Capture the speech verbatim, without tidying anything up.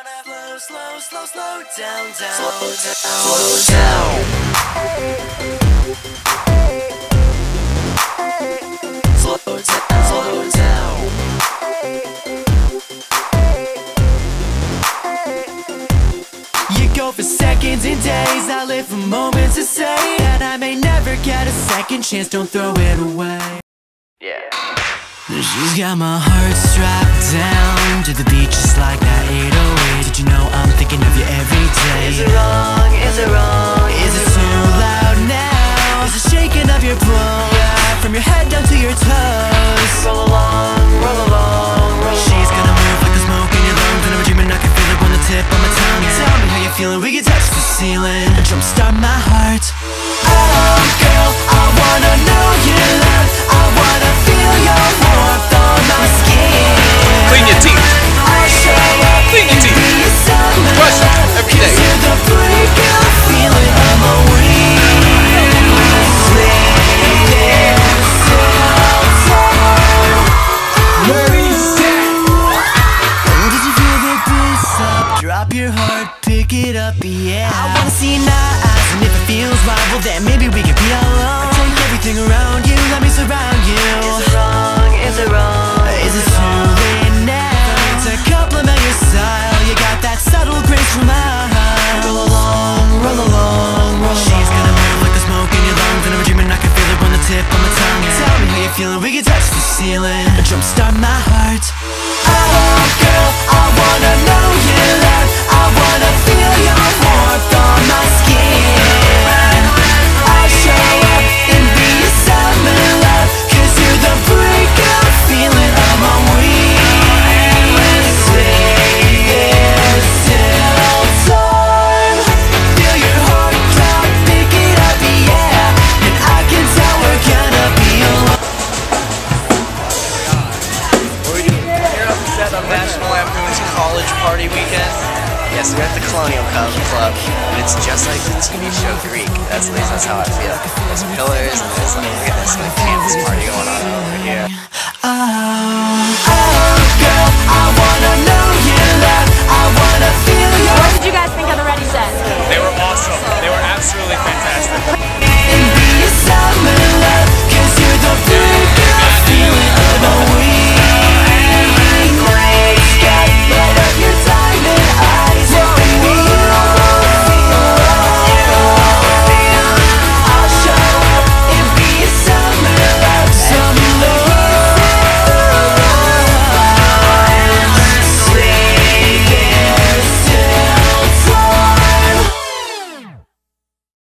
Slow, slow, slow, slow down, down. Slow down, slow down. Slow down, slow down. You go for seconds and days, I live for moments to say that I may never get a second chance, don't throw it away. Yeah. She's got my heart strapped down to the beat just like that eight oh eight. Did you know I'm thinking of you every day? Is it wrong? Is it wrong? Is it too loud now? Is the shaking of your bones? Yeah. From your head down to your toes. Roll along, roll along, roll along. She's gonna move like the smoke in your lungs. Whenever dreaming I can feel it on the tip of my tongue. Tell me how you feeling, we can touch the ceiling and jumpstart my heart. Oh girl, I wanna know you love. I wanna feel your warmth on my skin. Clean your teeth. I'll show up. Clean your teeth. Brush them every day. You're the break of feeling on my wings. Where is that? Oh, did you feel the bass up? Drop your heart, pick it up, yeah. I wanna see your eyes, and if it feels right, well then maybe we could be alone. Take everything around you, let me surround you. Is it wrong? Is it wrong? Is it too late now to compliment your style? You got that subtle grace from my heart. Roll along, roll along, roll along. She's gonna move like the smoke in your lungs. Whenever dreaming I can feel it on the tip of my tongue. Tell me how you feeling, we can touch the ceiling and jumpstart my heart. Oh girl, I wanna know you love. I wanna feel your warmth on my skin. I'll show up and be your summer love, 'cause you're the break of feeling on my wings. Take this till time. Feel your heart drop, pick it up, yeah. And I can tell we're gonna be alone. What are we doing? Here on the set of National Lampoon's College Party Weekend. Yes, we're at the Colonial Club, and it's just like the T V show Greek. That's at least that's how I feel. There's pillars, and there's like, look at this like campus party going on over here. Oh, oh girl,